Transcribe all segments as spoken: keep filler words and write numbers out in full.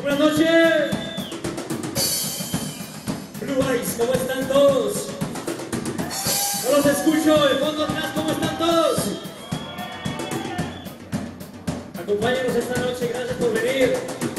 Buenas noches. Blue Eyes, ¿cómo están todos? No los escucho, de fondo atrás, ¿cómo están todos? Acompáñenos esta noche, gracias por venir.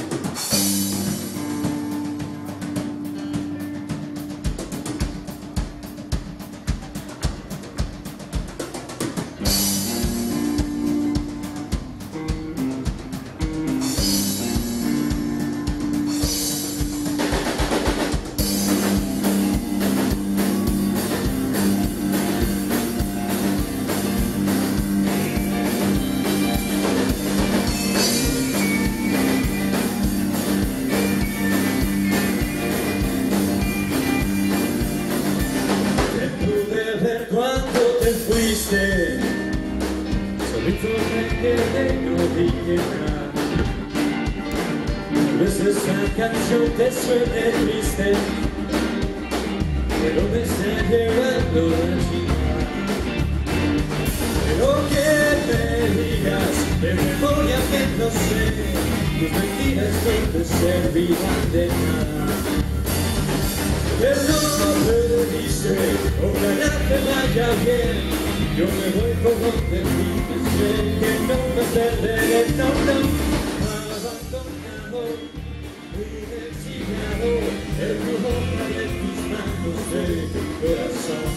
Cuando te fuiste, solito me quedé, no dije nada. Tal vez esa canción te suene triste, pero me está llevando la chingada. Pero que me digas de memoria que no sé, tus mentiras no te servirán de nada. Que no me dice, ojalá te vaya bien. Yo me voy como te dices, sé que no me perderé, no, no. Abandonado, muy exiliado, en tu boca y en tus manos de tu corazón.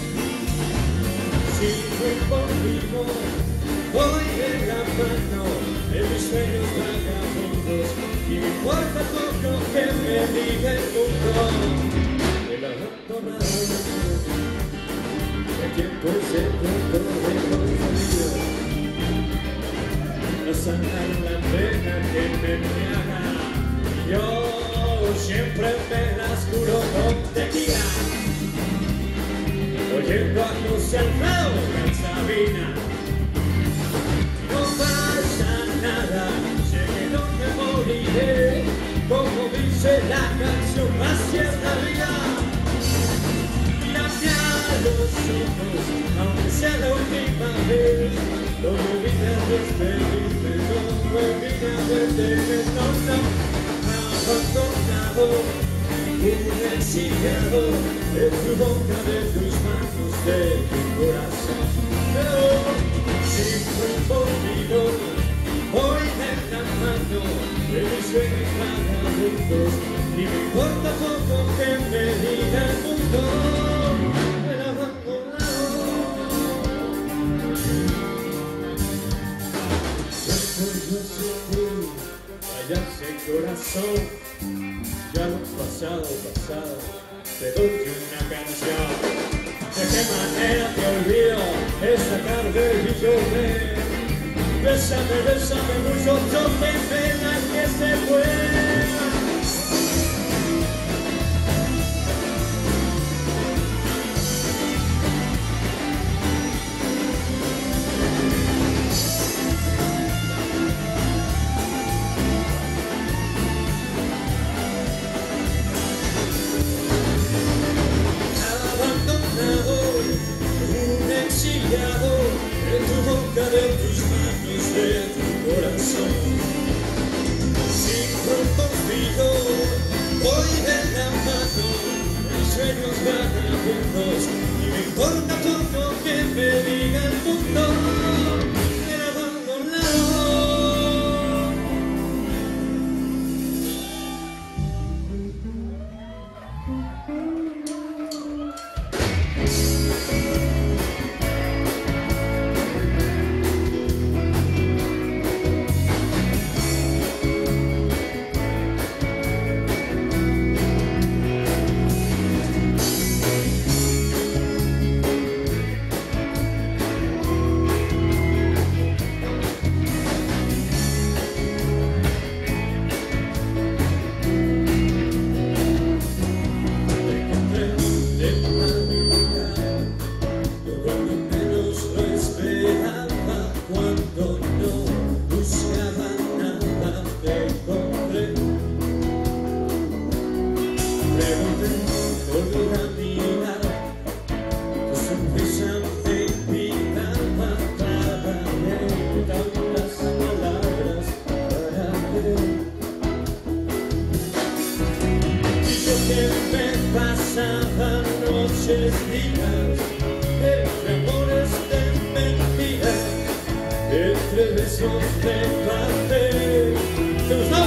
Sigo conmigo, voy de la mano, de mis sueños vagabundos, y me importa poco que me diga el mundo. El abandonado, el tiempo es el punto de confundido, no sanar la pena que me embriaga. Yo siempre me las curo con tequila, oyendo a José Alfredo y Sabina. No pasa nada, sé que no me moriré, como dice la canción más cierta vida. Los ojos, aunque sea la última vez, no me vine a despedirme, no me vine a detener, no, no. Abandonado, un exiliado, en tu boca, de tus manos, de tu corazón. Pero siempre conmigo, hoy de la mano, de mis sueños vagabundos, y me importa poco que me diga el mundo. Callarse el corazón, ya lo pasado, pasado, te doy una canción. De qué manera te olvido esta tarde y lloré. Bésame, bésame mucho, yo qué pena que se fue. En tu boca, de tus manos, de tu corazón, sin rumbo noches días, entre amores de mentira, entre besos de papel. ¿Te gustó?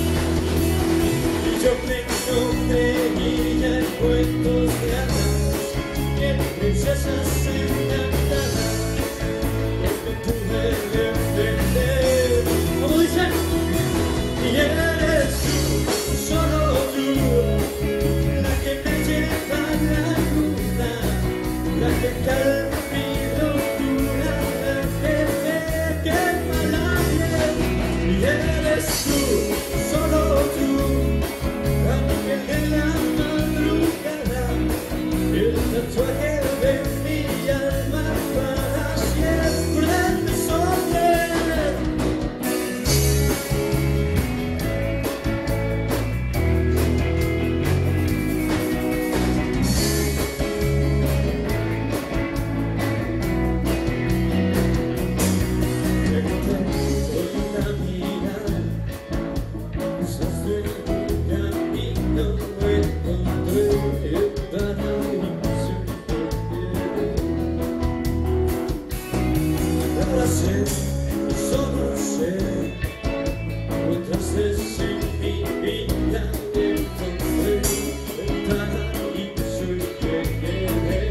Y yo me creía en cuentos de hadas, en princesas encantadas, que no pude defender. ¿Cómo dice? Y eres tú, solo tú, la que me lleva a la luna, la que calma mi locura, la que me quema la piel. Y eres tú, solo tú, ángel de la madrugada, el tatuaje de mi alma para siempre me soñé. Solo sé, entonces en mi vida encontré el paraíso y llegué.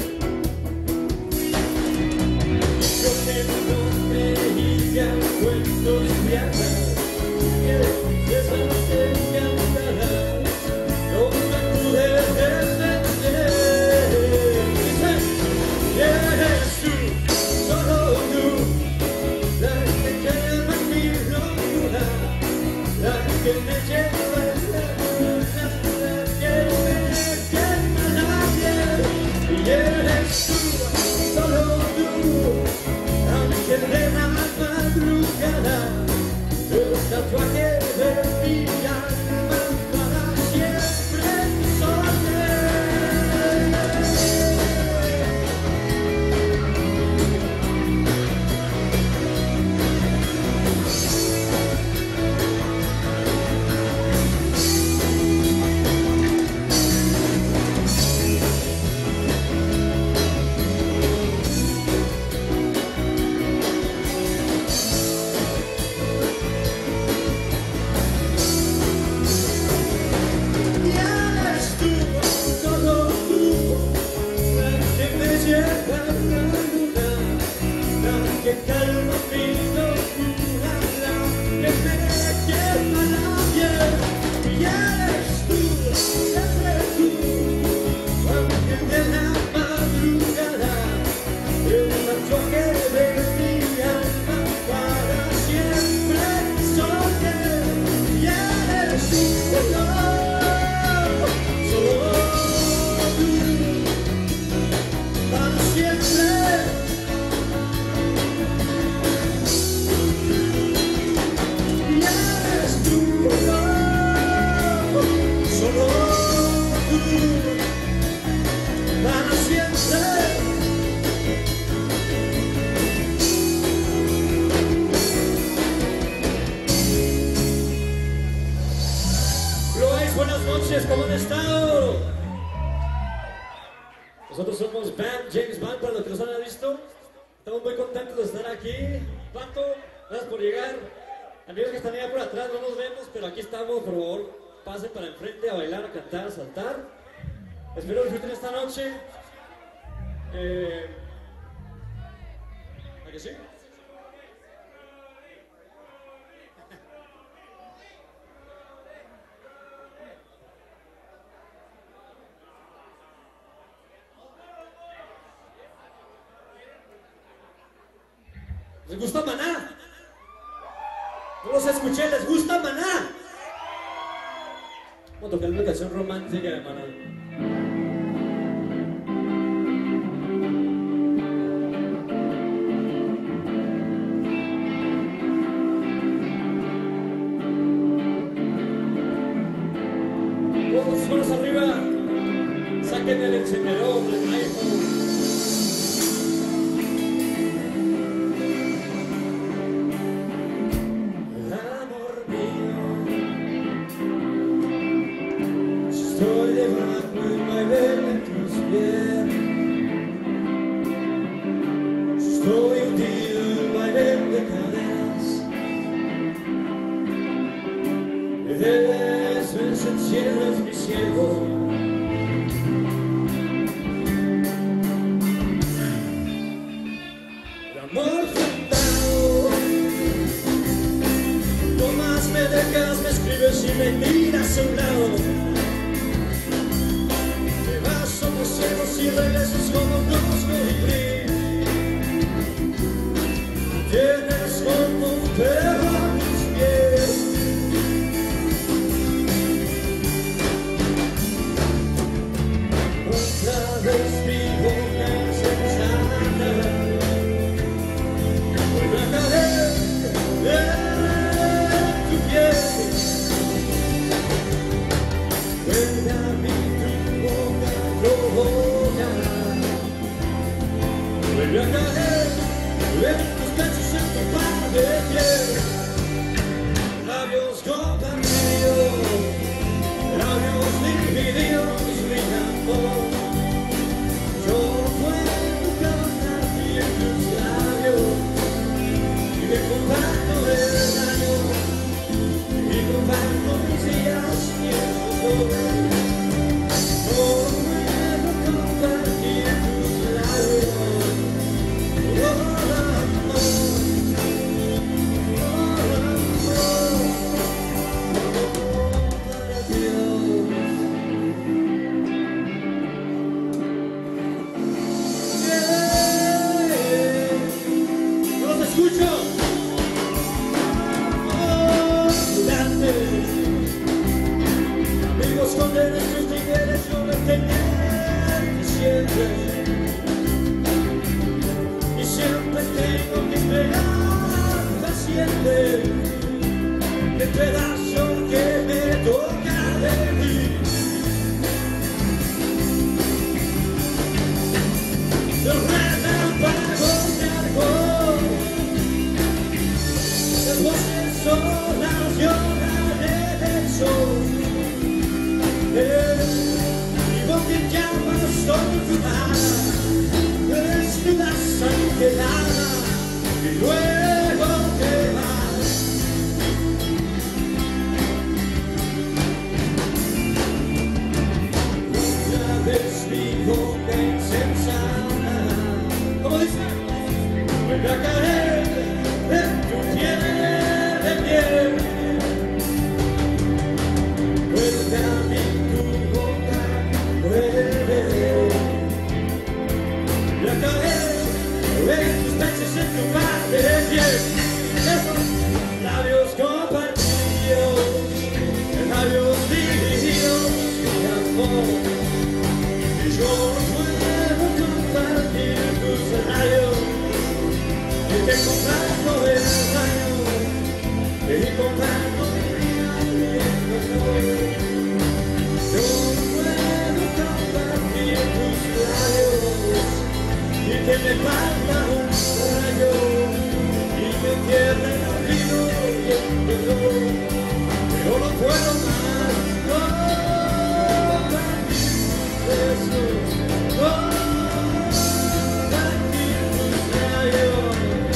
Yo que no veía cuentos de hadas, que princesas encantadas, no me pude defender. Y eres tú, solo tú, la que calma mi locura, la que me lleva a la luna, la que me quema la piel. Y eres tú, solo tú, ángel de la madrugada, el tatuaje de mi alma para siempre soñé. Que calma mi locura, la que me quema la piel. Y eres tú, siempre tú, ángel de la madrugada, el tatuaje de mi alma para siempre soñé. Y eres tú, solo, solo tú, para siempre. Para siempre. Luis, buenas noches, ¿cómo han estado? Nosotros somos Band James Band, para los que nos han visto. Estamos muy contentos de estar aquí. Pato, gracias por llegar. Amigos que están allá por atrás, no nos vemos, pero aquí estamos, por favor, pasen para enfrente a bailar, a cantar, a saltar. Espero disfruten esta noche. Eh, ¿A que sí? ¿Les gusta Maná? No los escuché, ¿les gusta Maná? Vamos a tocar una canción romántica de Maná. Todos manos arriba, saquen el encendedor del iPhone. Estoy debajo y mueve tus pies. cielo es mi cielo. El amor fundado. No más me dejas, me escribes y me tiras a un lado. Te vas, somos ciegos y regresas como dos colibríes. Tienes como un perro a mis pies. Otra vez mi boca insensata vuelve a caer en tu piel. Vuelve a mí tu boca provoca. Vuelve a caer en tus pechos, en tu par de piel. Labios compartidos, labios divididos, mi amor. Yo puedo compartir tus labios y me comparto el daño y comparto mis días y el futuro. No puedo compartir tus labios. Amigos con derechos y derechos de tener siempre. Y siempre tengo que esperar paciente el pedazo que me toca de mí. Los relámpagos de alcohol, las voces solas lloran en el sol. Mi boca en llamas torturada, desnudas angelada, y luego te vas. Otra vez mi boca insensata, ¿cómo dice? Vuelve a caer en tu piel de piel. Vuelve a mí tu boca, vuelve. Vuelve a caer en tus pechos, en tu par de piel. Esos labios compartidos, labios divididos, mi amor. Y yo no puedo compartir tus labios, y te comparto el daño, y comparto mi vida y el dolor. Yo no puedo compartir tus labios, y que me falta un rayo, y me pierde el olvido y el dolor. Pero no puedo más compartir besos, compartir tus labios.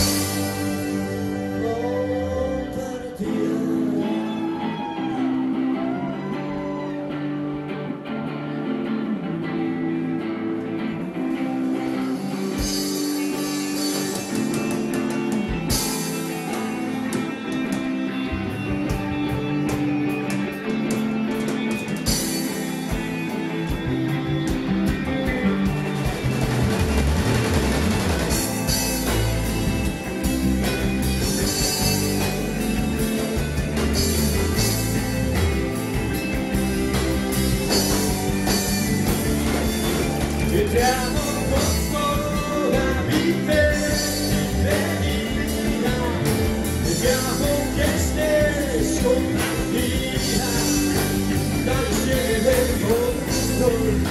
Te amo con toda mi fe y vida. Te amo que estés compartida. Tal llegue el control.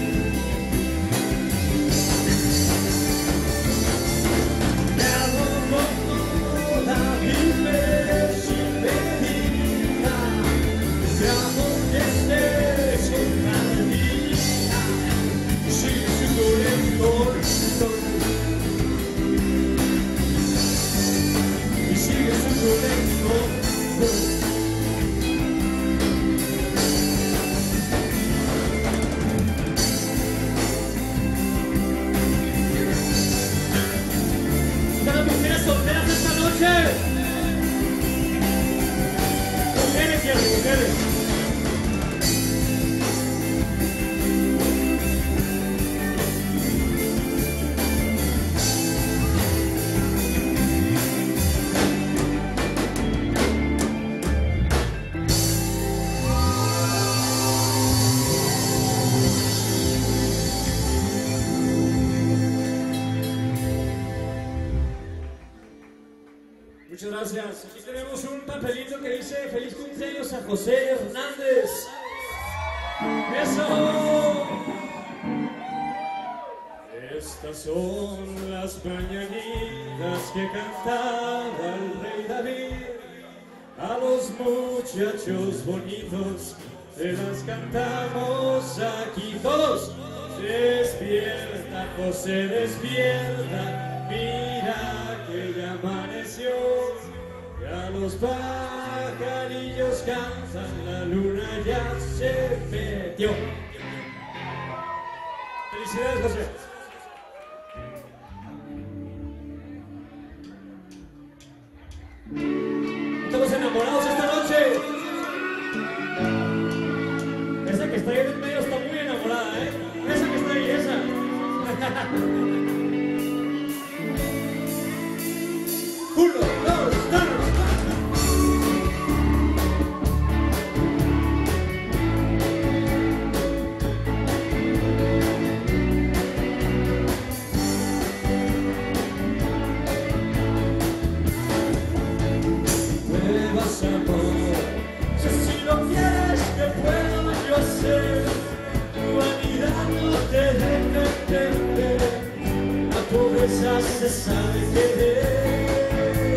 Te amo con toda mi fe y vida. Te amo que estés compartida. Sigue siendo lento, y sigue siendo lento. Muchas gracias. Aquí tenemos un papelito que dice feliz cumpleaños a José Hernández. ¡Eso! Estas son las mañanitas que cantaba el rey David. A los muchachos bonitos se las cantamos aquí todos. Despierta, José, despierta, mira que ya amaneció. Ya los pajarillos cantan, la luna ya se metió. Felicidades, José. Estamos enamorados esta noche. Esa que está ahí en medio está muy enamorada, ¿eh? Esa que está ahí, esa. Uno, dos, tres. Se sabe querer.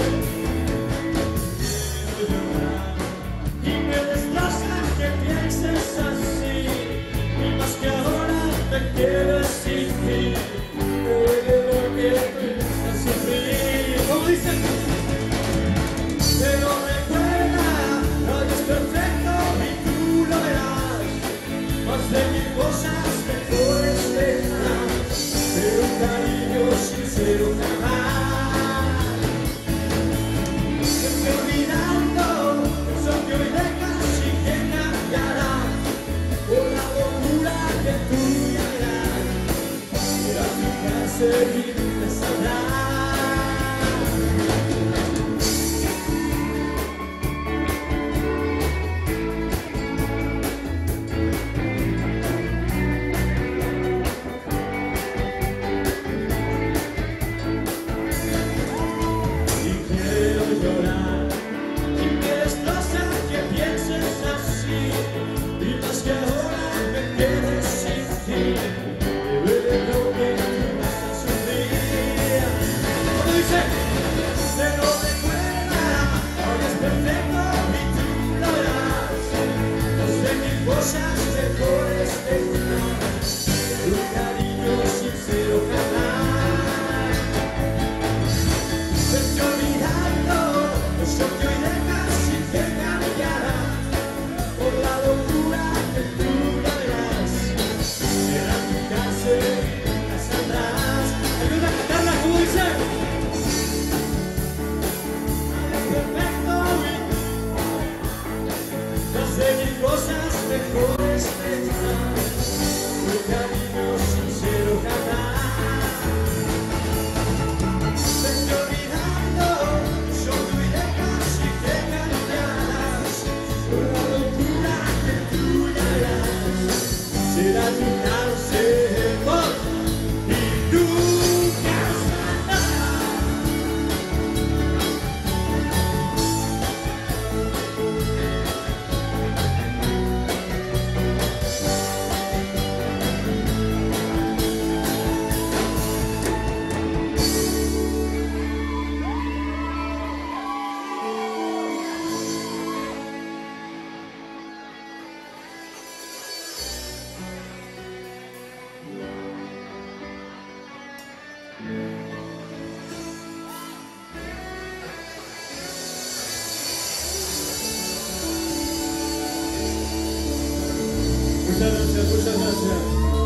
Quiero llorar y me destroza que pienses así, y más que ahora me quedes sin ti. Me duele lo que piensas sufrir. ¿Cómo dicen? Pero recuerda, todo es perfecto y tú lo verás. Más de mil cosas mejores tendrás, pero un cariño sincero jamás. Estoy olvidando eso que hoy dejas y que cambiará por la locura que tú me harás. Será tu cárcel y nunca sabrás. Muchas gracias, muchas gracias.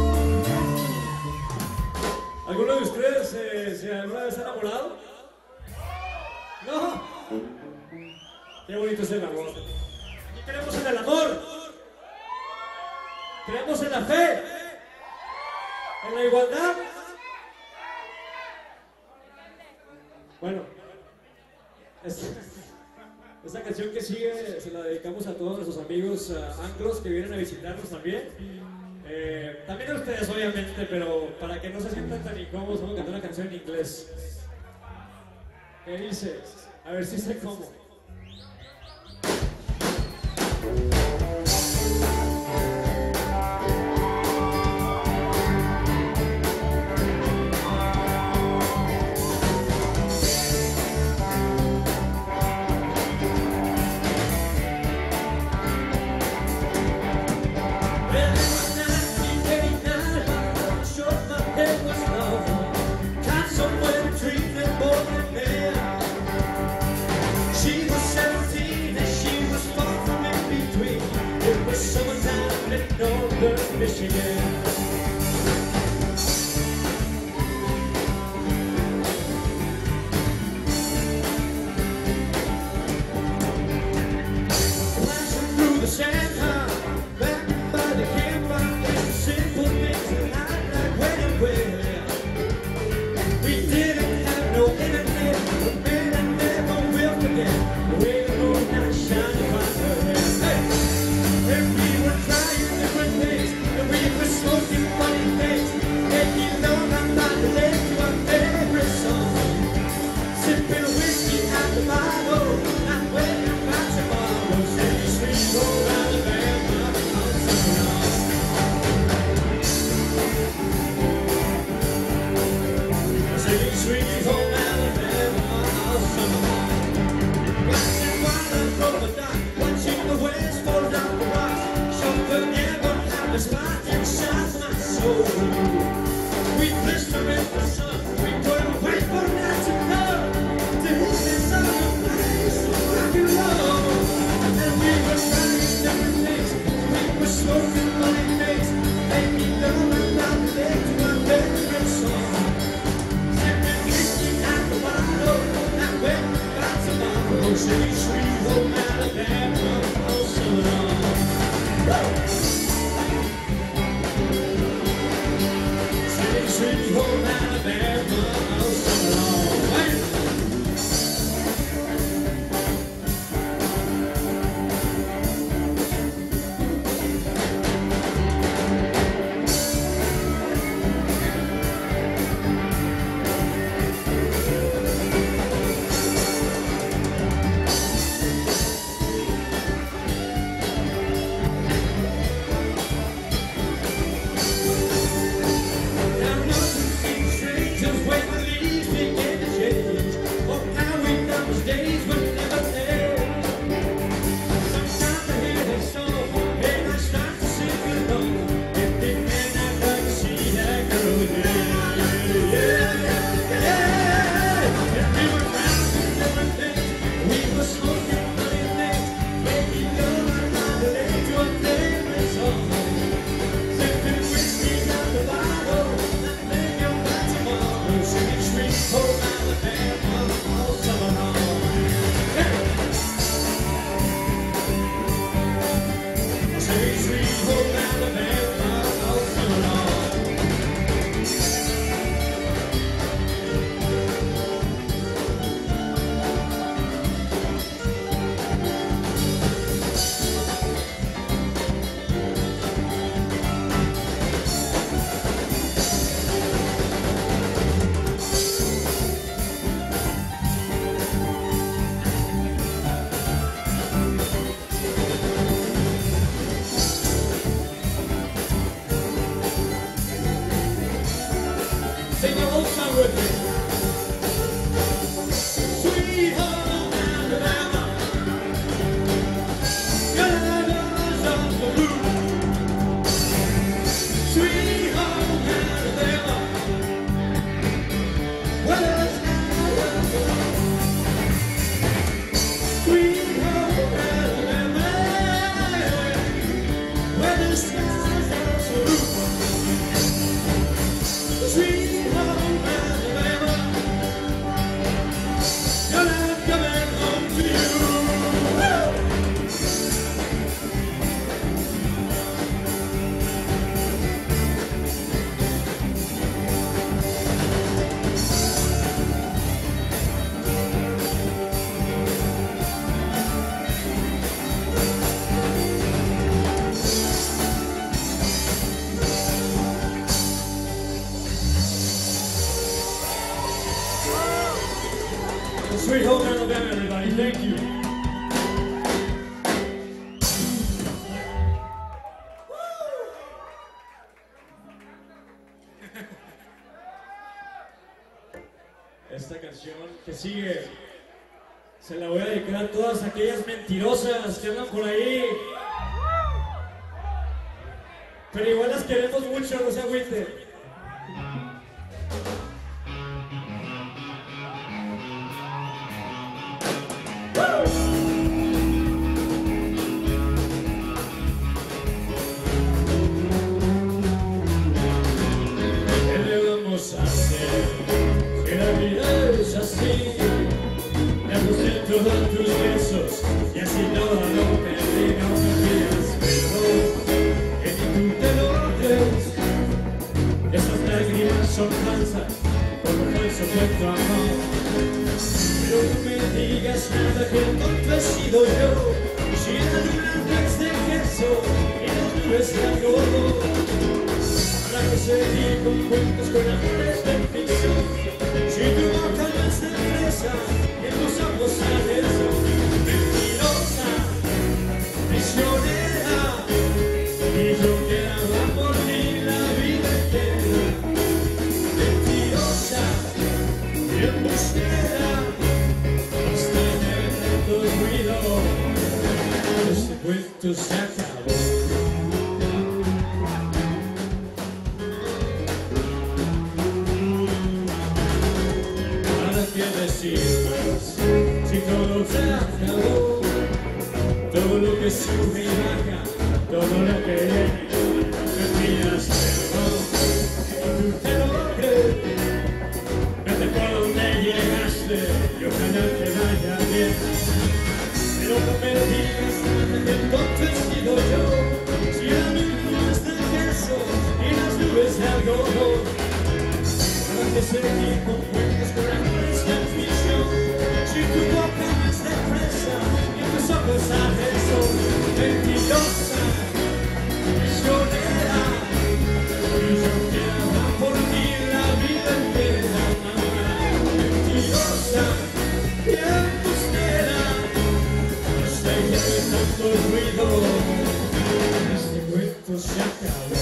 ¿Alguno de ustedes eh, se alguna vez ha enamorado? ¿No? Qué bonito es el amor. Aquí creemos en el amor. Creemos en la fe. En la igualdad. Bueno, esta, esta canción que sigue se la dedicamos a todos nuestros amigos uh, anglos que vienen a visitarnos también. Eh, también a ustedes, obviamente, pero para que no se sientan tan incómodos, vamos a cantar una canción en inglés. ¿Qué dice? A ver si sé cómo. Michigan. Flashing through the sand, huh? Back by the campfire, there's simple things that I like when and where. We didn't have no internet, but man, I never will forget the way the moonlight shined upon her hair. Hey, and we were trying different things. We were smoking funny things, making love out by the lake to our favorite song. Sipping whiskey out the bottle, not waiting about tomorrow. City sweet old Alabama, all summer long. City sweet old Alabama, all summer long. Watching while I roll the dock, watching the waves fall down the rocks. Chauffeur never had a spot inside my soul. We blister in the sun, we couldn't wait for that to come. To hit this other place, rock and roll. And we were trying different things, we were smoking funny things, making love about the lake to our favorite song. Sipping whiskey out the bottle, not waiting about tomorrow. City sweet home Alabama, all summer long. Sweet home Alabama, all summer long. Hey. thank you. Esta canción que sigue se la voy a dedicar a todas aquellas mentirosas que andan por ahí. Pero igual las queremos mucho, no se agüiten. ¿Qué le vamos a hacer? Que la vida es así. Me puse todos tus besos y así todo lo que diga me pidas perdón. Que ni tú te lo crees. Esas lágrimas son falsas, como falso fue tu amor. Pero no me digas nada que el tonto he sido yo. Si la luna es de queso y las nubes de algodón. Para que seguir con cuentos con amores de ficción. Si tu boca no es de fresa y en tus ojos sale el sol. Mentirosa, prisionera, y yo quedaba por ti la vida entera. Mentirosa y embustera, hasta que de tanto ruido este cuento se acabó. Si todo se acabó, todo lo que sube y baja, todo lo que viene, me pidas perdón. Y tú te lo crees, vete por donde llegaste y ojalá te vaya bien. Pero no me digas nada que el tonto he sido yo. Si la luna es de queso y las nubes de algodón. Para que seguir con cuentos con amores de ficción. Si tu boca no es de fresa y en tus ojos sale el sol. Mentirosa, prisionera, y yo quedaba por ti la vida entera. Mentirosa y embustera, hasta que de tanto ruido este cuento se acabó.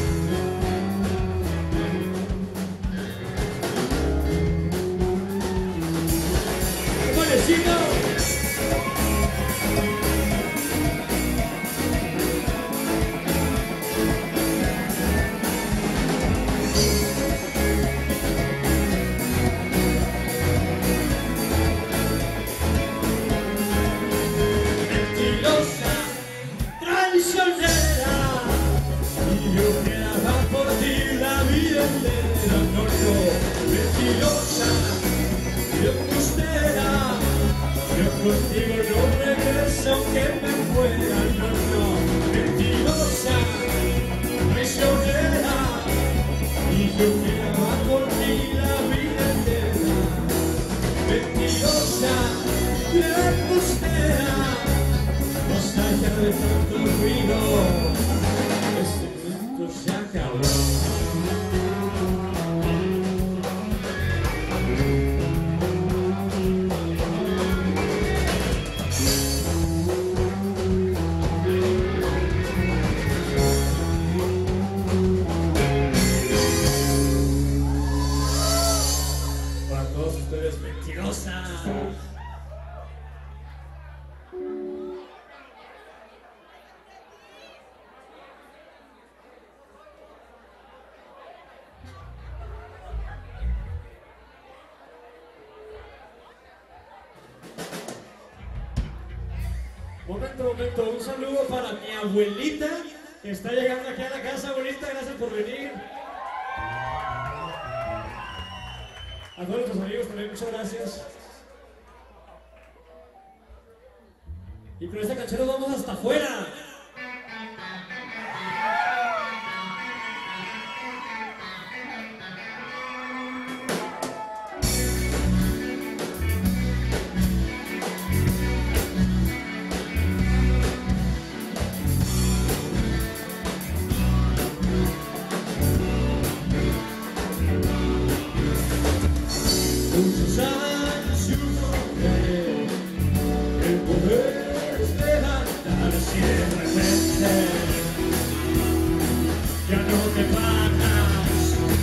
Contigo no regreso aunque me fuera, no, no. Mentirosa, prisionera, y yo quedaba por ti la vida entera. Mentirosa, y embustera, hasta ya de tanto ruido este cuento se acabó. Momento, momento, un saludo para mi abuelita que está llegando aquí a la casa. Abuelita, gracias por venir. A todos nuestros amigos también, muchas gracias. Y con esta canción nos vamos hasta afuera. Muchos años y un hombre triste, ya no te pagas.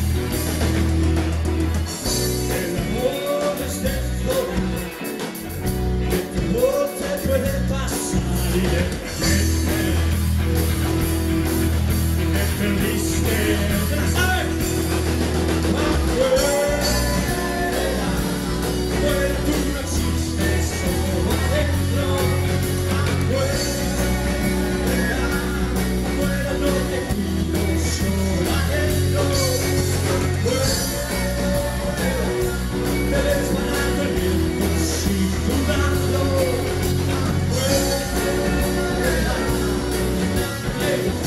El amor es temporal, que todo te puede pasar y de repente te perdiste. ¿Te la sabes? Afuera, afuera tú no existes, solo adentro. Afuera, afuera no te cuido, solo adentro. Afuera, te ves parado el viento sin dudarlo. Afuera, nadie está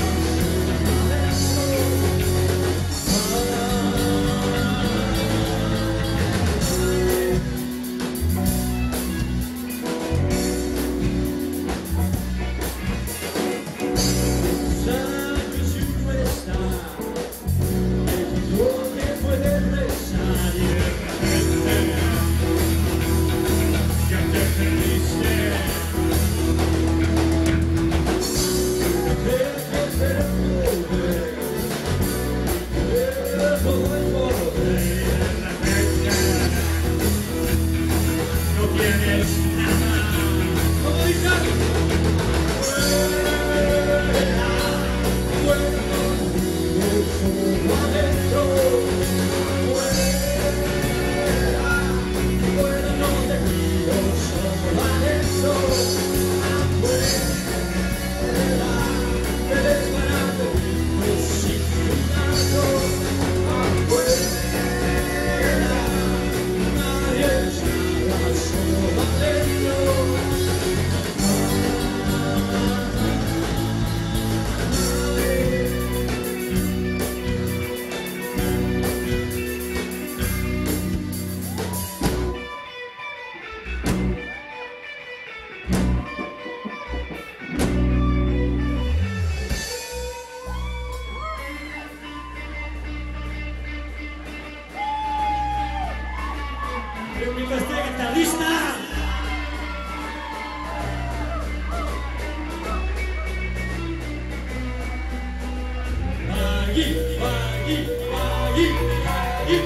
¿está lista? Allí, allí, allí, allí.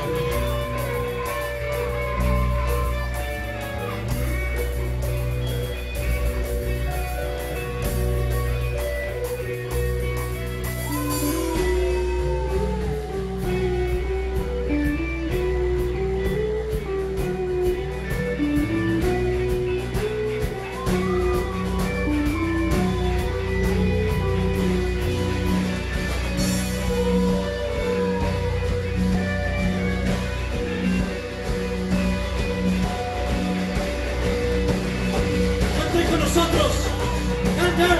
Nosotros, canta.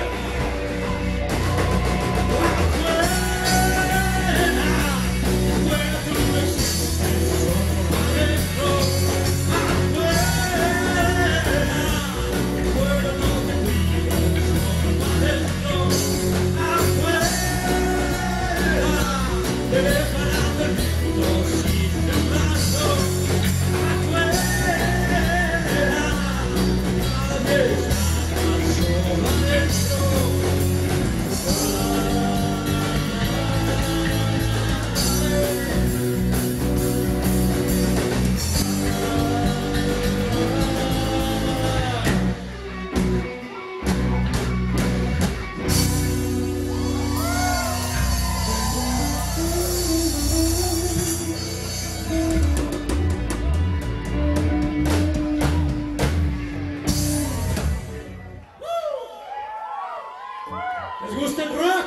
¿Les gusta el rock?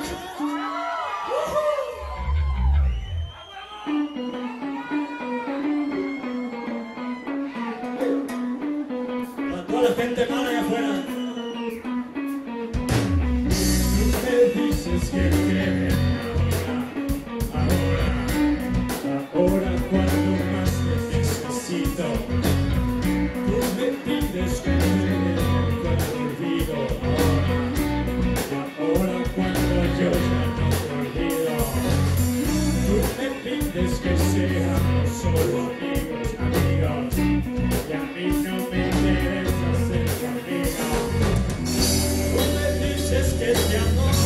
Para toda la gente mala allá afuera. Tú me dices que quieres ahora, ahora, ahora cuando más te necesito. Tú me pides que te con el olvido ahora. Ahora cuando yo ya no te olvido, tú me pides que seamos solo amigos, amigos, y a mí no me interesa ser tu amigo. Tú me dices que te amo.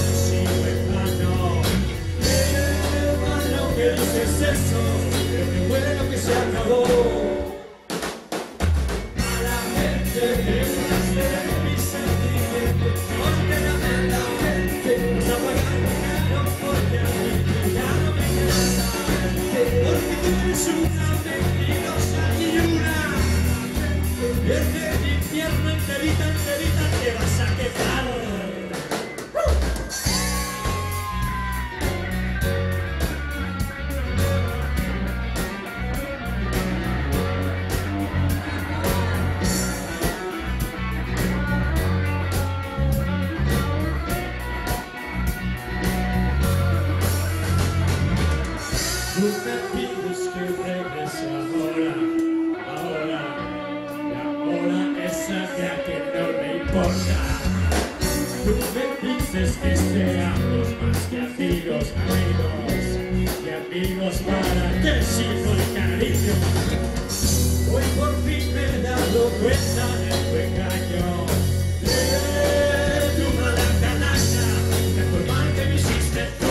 Tú me pides que regrese ahora, ahora, y ahora esa ya que no me importa. Tú me dices que seamos más que amigos, amigos, y amigos para que sigo el cariño. Hoy por fin me he dado cuenta de tu engaño, de tu mala canalla, de tu mal que me hiciste tú.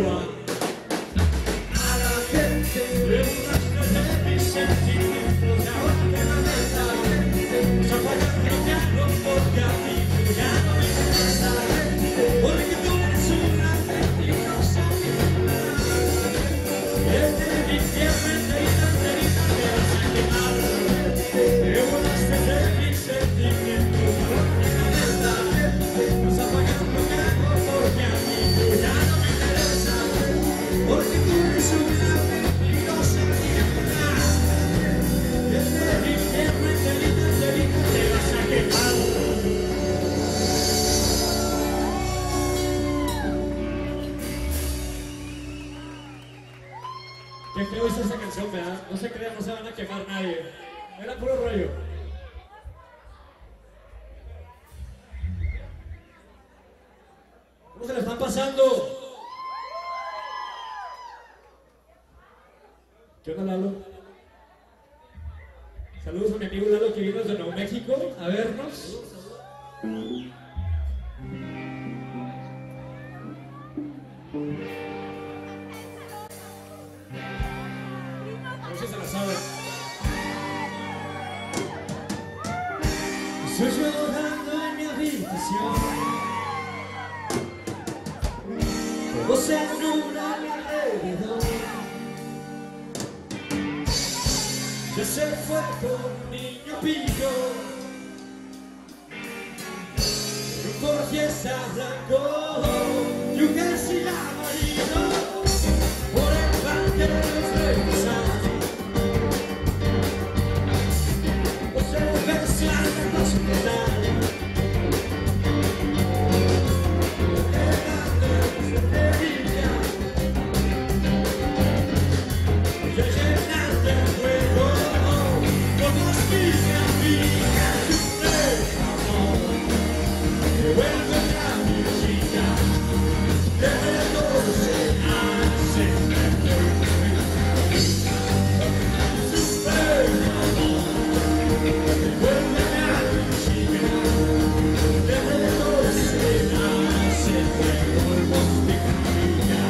Le burlaste de mis sentimientos y ahora me lamenta. Se apagaron ya no porque a mí ya no me interesa, porque tú eres una mentirosa. Desde el infierno enterita, enterita me vas a quemar. Le burlaste de mis sentimientos y ahora me lamenta. Se apagaron ya no porque a mí ya no me interesa, porque tú eres una Qué feo es esa canción, ¿verdad? No se crean, no se van a quemar nadie. Era puro rollo. ¿Cómo se la están pasando? ¿Qué onda, Lalo? Saludos a mi amigo Lalo que vino desde Nuevo México a vernos. A ver si se la saben. Estoy llorando en mi habitación. Todo se nubla a mi alrededor. Ya se fue con un niño pillo, un por fiesta blanco y un García marino por el parque de los Reyes. O se besan en la soledad, de Sevilla, y a llenar de fuego. Mira, mira, tu amor, que vuelve a mi chica, de todo se hace super amor, que vuelve a mi chica, de todo se hace mejor, mi chica.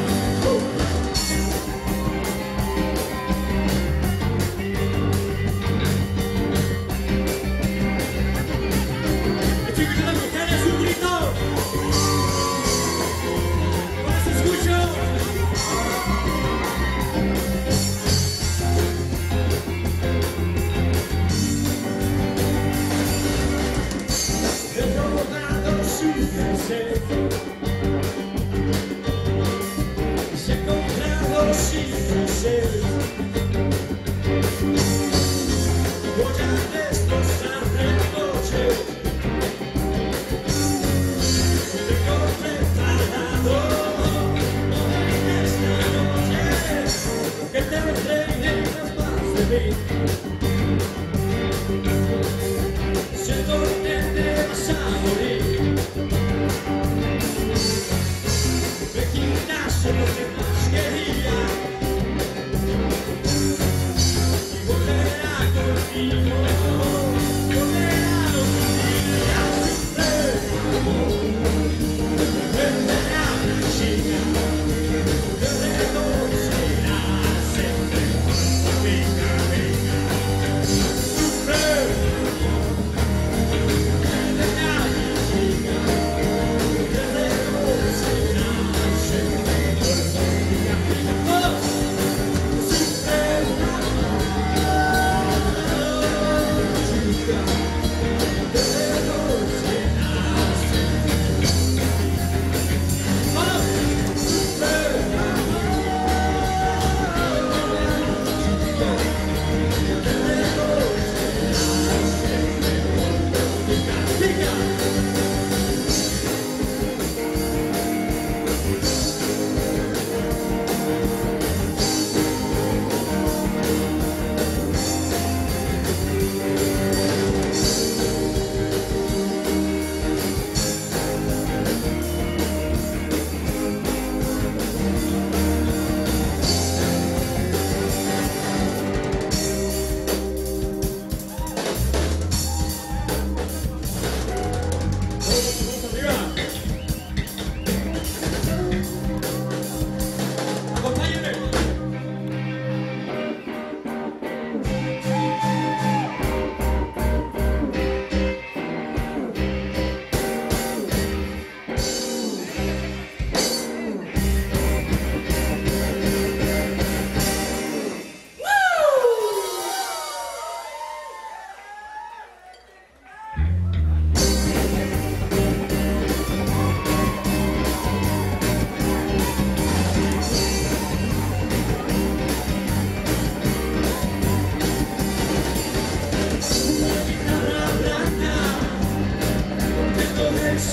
Se ha encontrado sin placer, voy a destrozar el coche, tengo preparado en esta noche que te entregues más de mí. Siento que te vas a morir, me quitaste lo que más quería.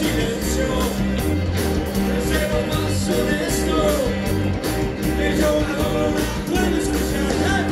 silencio es lo más honesto que yo ahora puedo escuchar.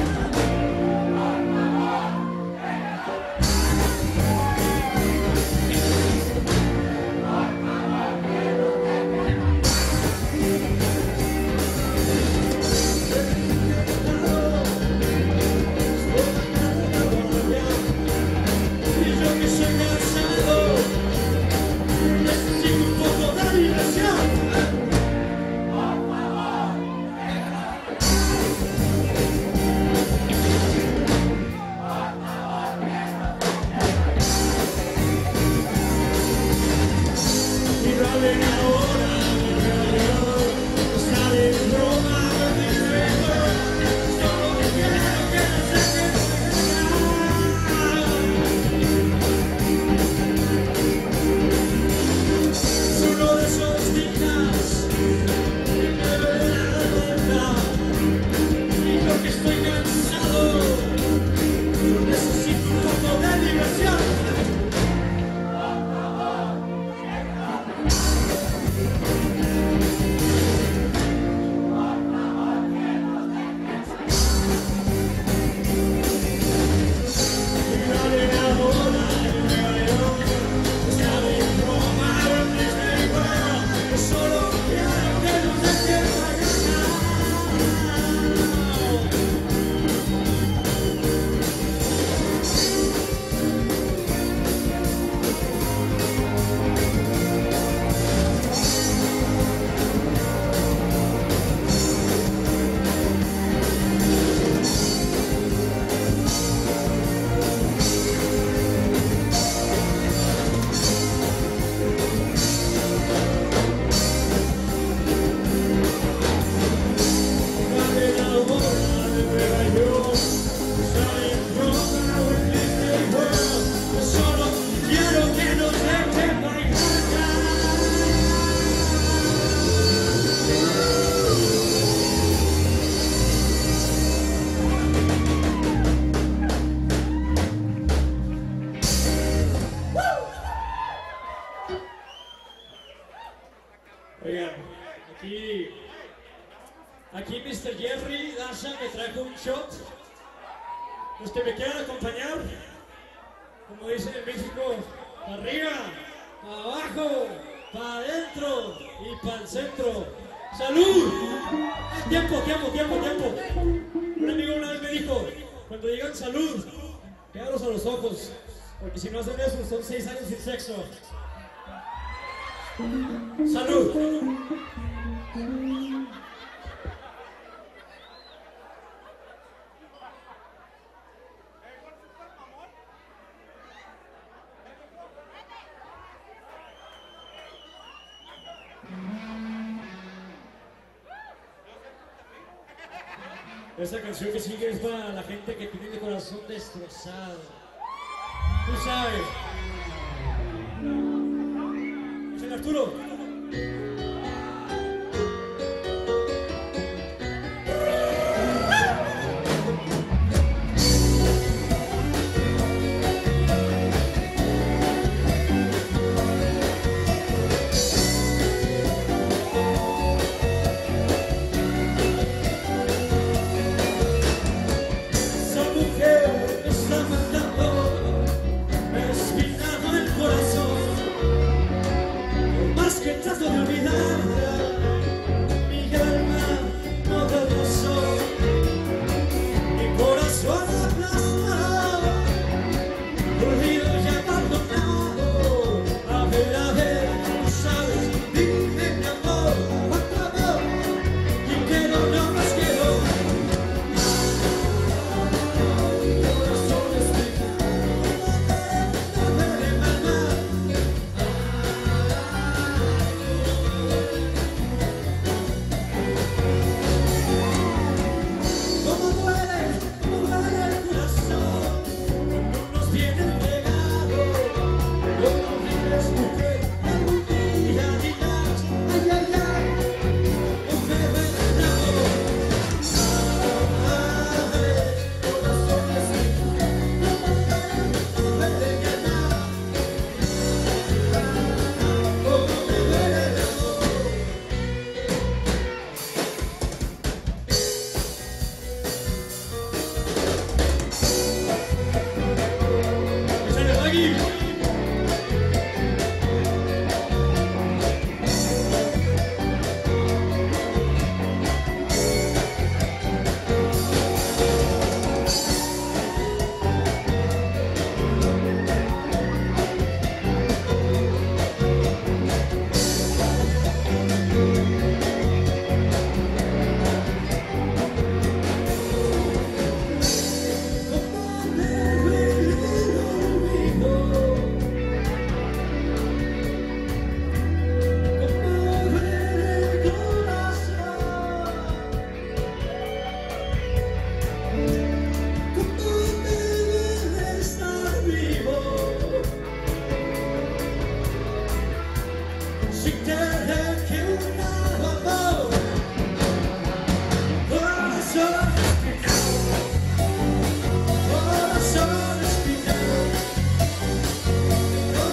Oigan, aquí, aquí mister Jerry Dasha me trajo un shot. Los que me quieran acompañar, como dicen en México, para arriba, para abajo, para adentro y para el centro. ¡Salud! Tiempo, tiempo, tiempo, tiempo. Un amigo una vez me dijo, cuando digan salud, quédalos a los ojos, porque si no hacen eso son seis años sin sexo. ¡Salud! Esta canción que sigue es para la gente que tiene el corazón destrozado. Tú sabes. ¿Es Arturo? Que trato de olvidar.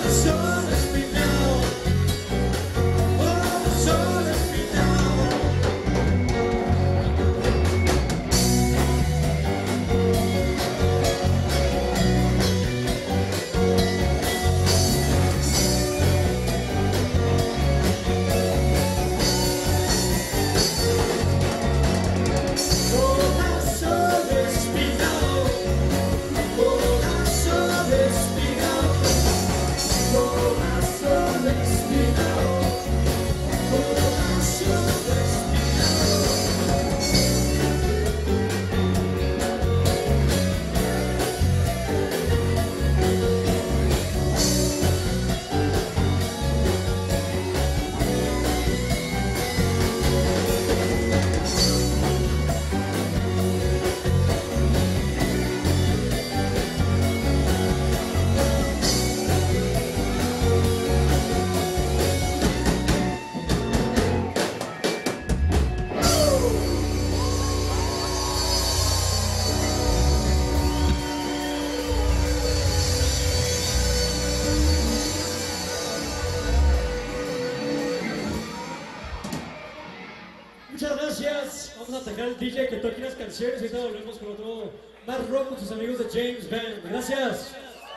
Muchas gracias. Vamos a atacar al D J que toque unas canciones y ahorita volvemos con otro más rock con sus amigos de James Band. Gracias.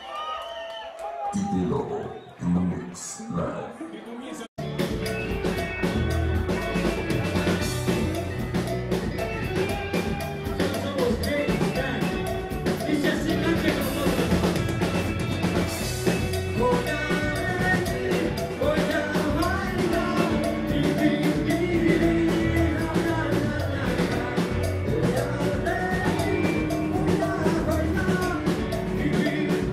D J Lobo, Remix Live. We'll be right back.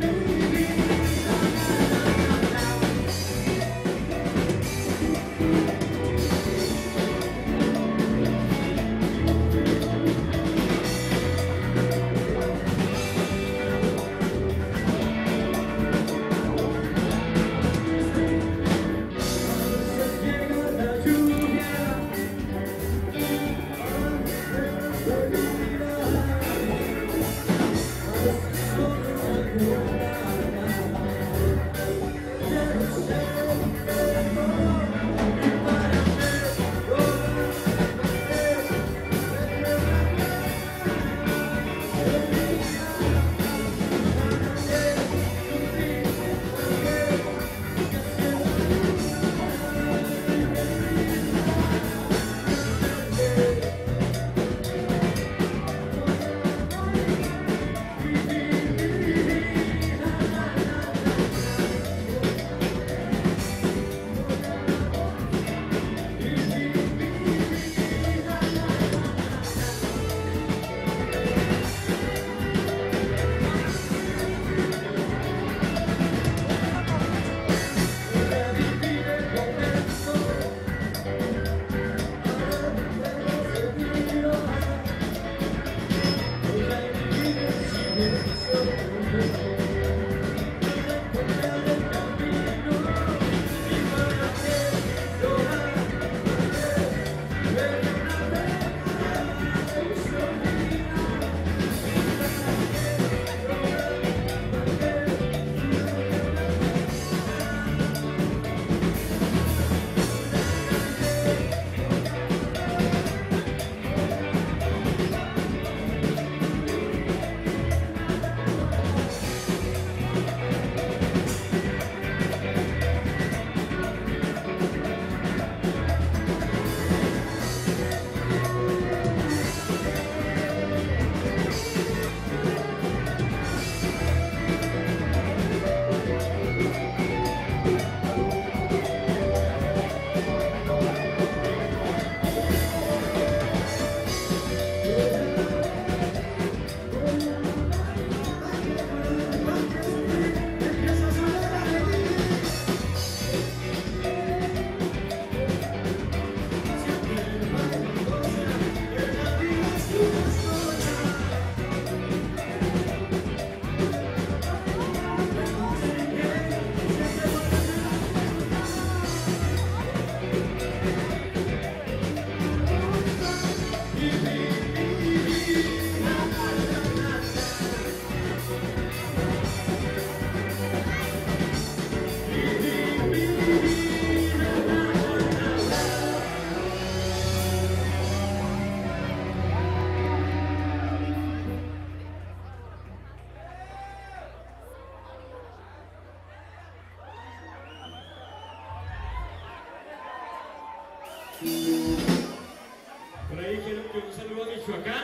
Por ahí dijeron que un saludo a Michoacán.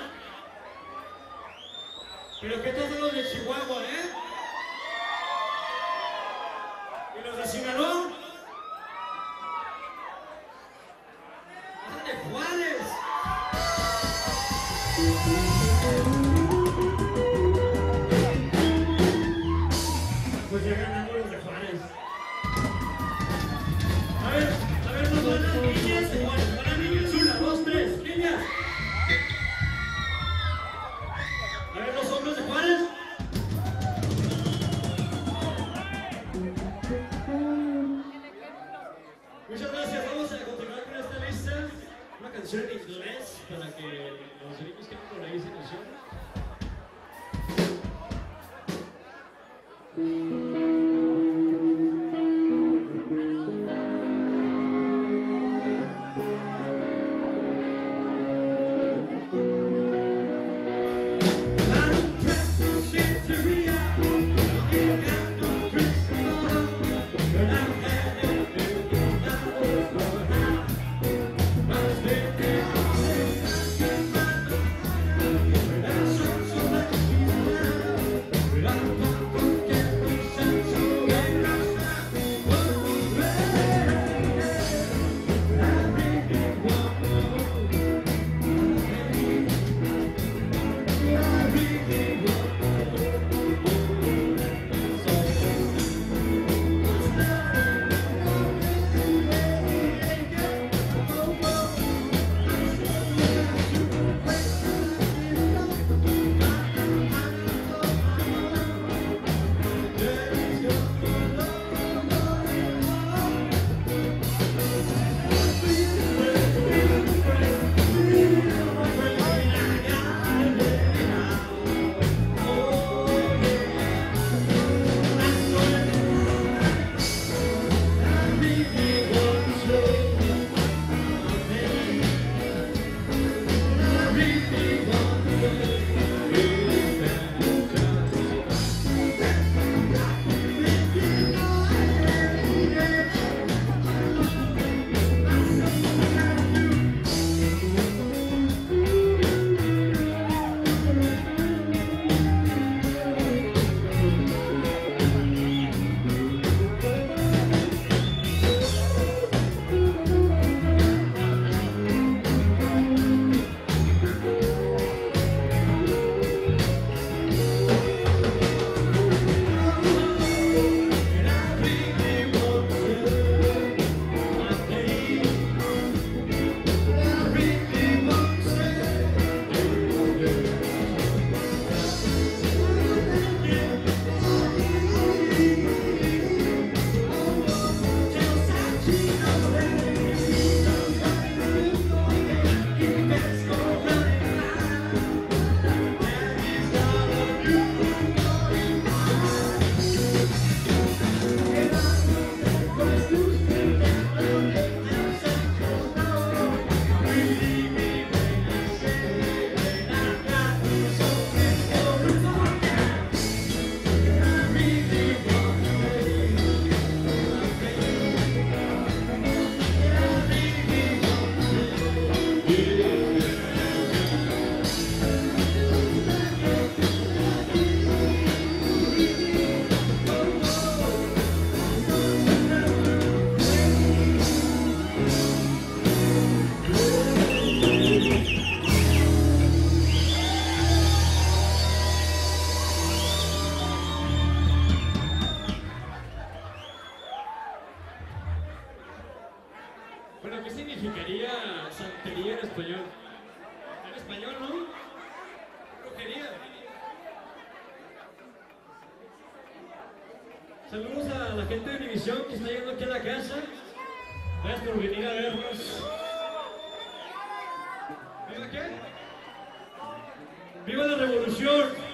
Pero ¿qué tal los de Chihuahua, eh? ¿Y los de Sinaloa? ¡Ah, de Juárez! Pues ya ganamos los de Juárez. A ver, a ver, nos van las niñas de Juárez. Van las niñas, una, dos, tres, niñas. A ver, los hombres de Juárez. Muchas gracias, vamos a continuar con esta lista. Una canción en inglés para que los niños que por ahí se emocionen. Bueno, ¿qué significaría santería en español? En español, ¿no? Brujería. Saludos a la gente de Univisión que está llegando aquí a la casa. Gracias por venir a vernos. ¿Viva qué? ¡Viva la revolución!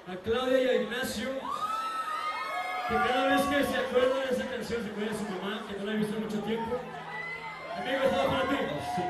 a Claudia y a Ignacio, que cada vez que se acuerdan de esa canción se acuerda de su mamá, que no la he visto en mucho tiempo. Amigos, todo para ti. Sí.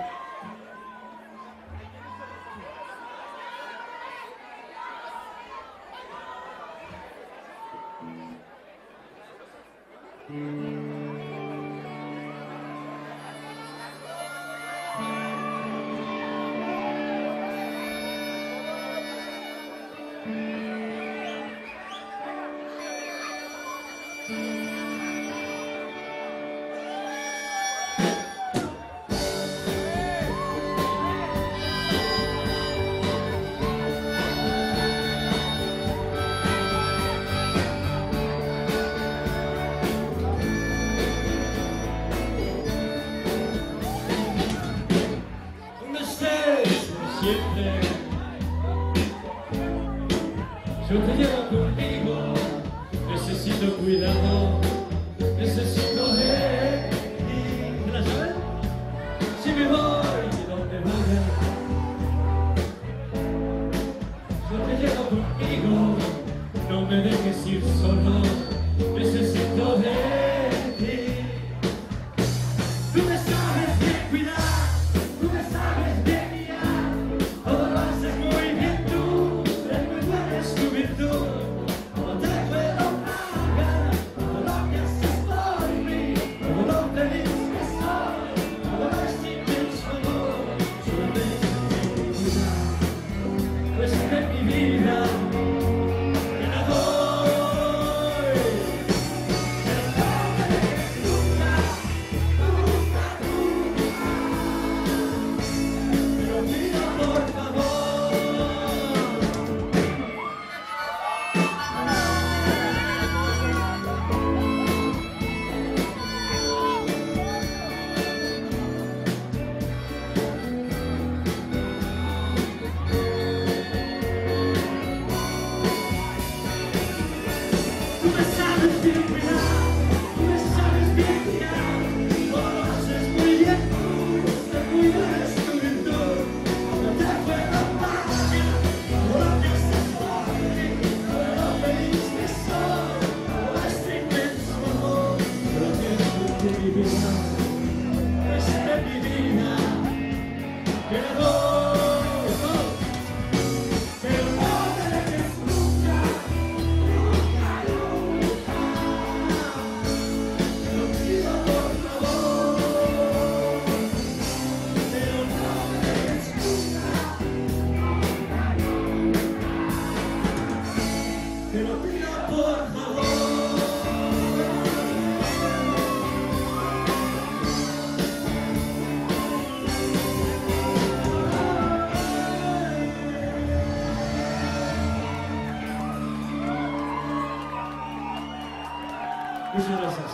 Siempre yo te llevo conmigo, necesito cuidado, necesito de ti. ¿Me la sabes? Si me voy, donde vaya, yo te llevo conmigo, no me dejes ir solo, necesito de ti. Tú me sabes bien cuidar, tú me sabes bien. Muchas gracias.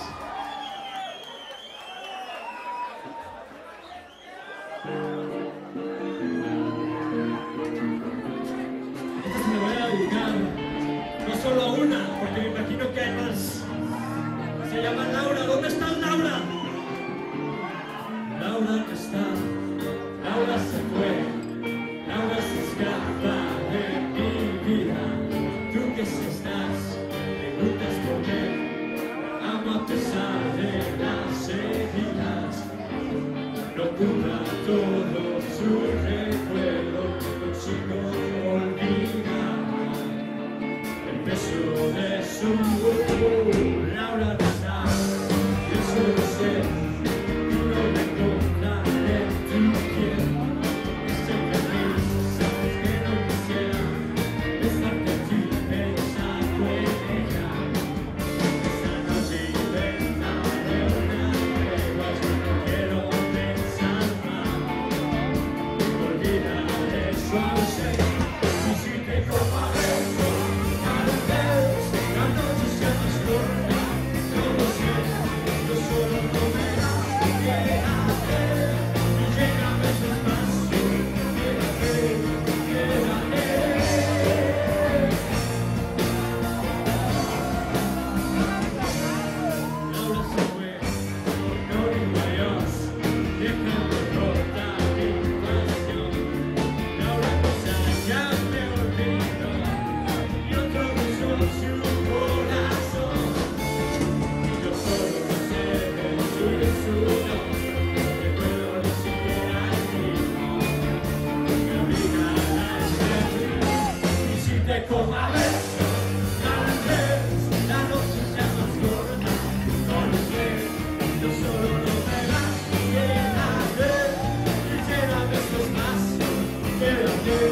Esta se me voy a dedicar no solo a una, porque me imagino que hay más. Se llama Laura. ¿Dónde está Laura? Laura no está. Laura se fue. Laura se escapa de mi vida. Tú que si estás, preguntas por qué. A pesar de las heridas, no cubra todo su recuerdo, no consigo olvidar el peso de su voz. Laura no está, yo solo sé, y no me encontraré tu piel. Estoy feliz, sabes que no quisiera besarte a ti, pensando en ella. Laura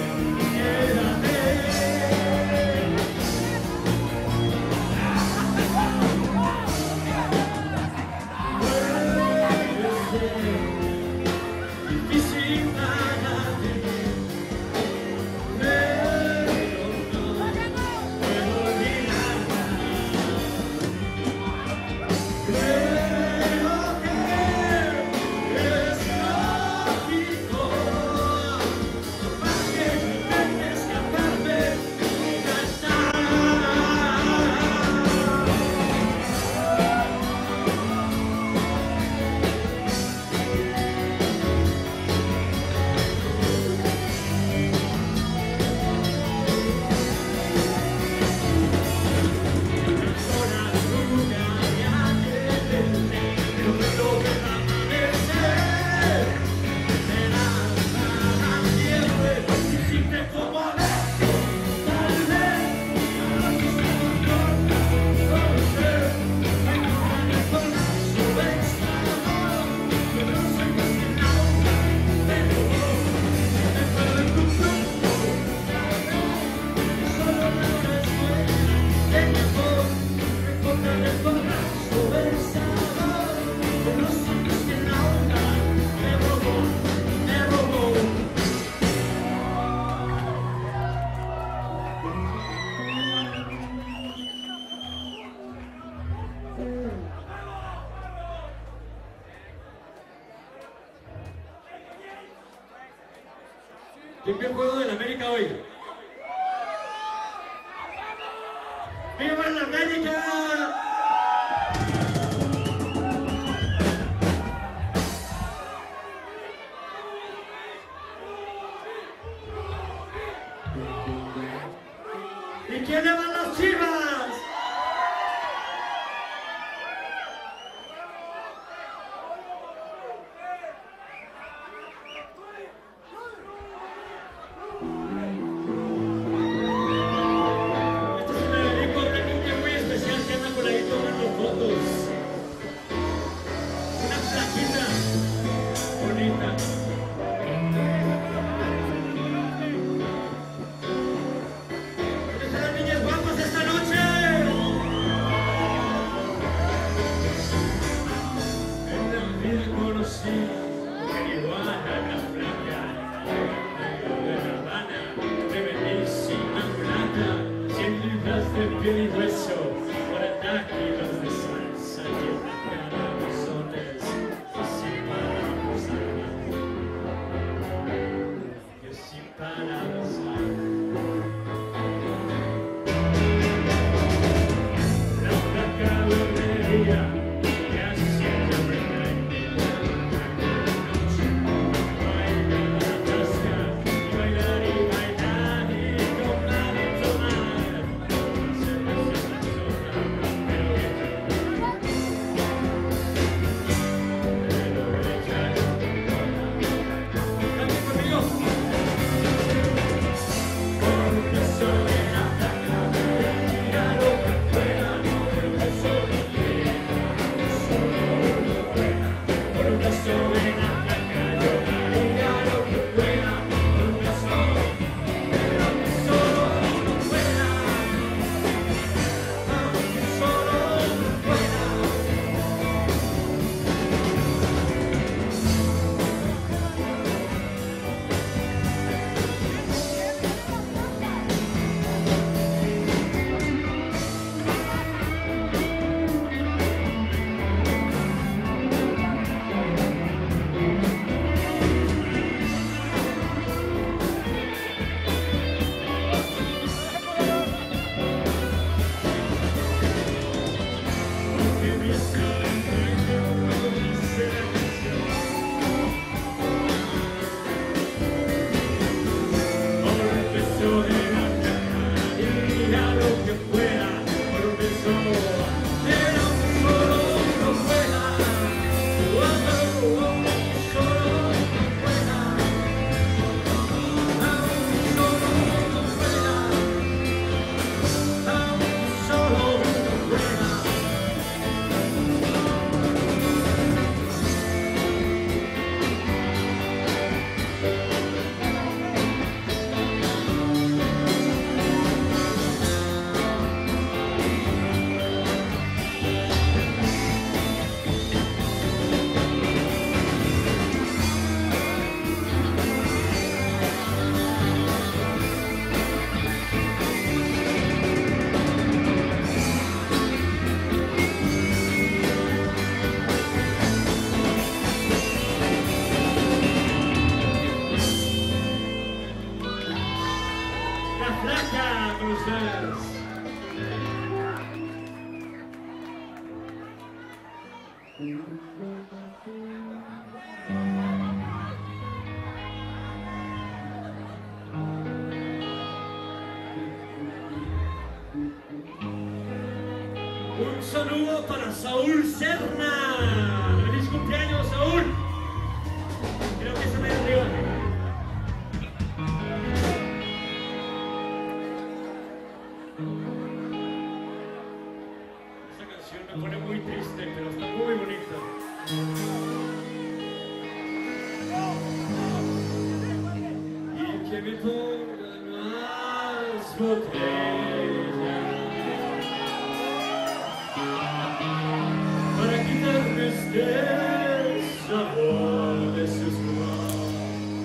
¿Quién vio el juego del América hoy? ¡Viva la América! ¿Y quién le van las Chivas? Billy Hueso, por ataque los de salsa, llevan carabizones, y sin paramos y sin paramos la placa verdería, casi siempre bailar la tasca, y bailar y bailar y tomar y tomar. Flaca con ustedes. Un saludo para Saúl Serna. ¡Feliz cumpleaños, Saúl! Creo que se me arriba. Esta canción me pone muy triste, pero está muy bonita. Y que me pongan más botellas para quitarme este sabor de sus manos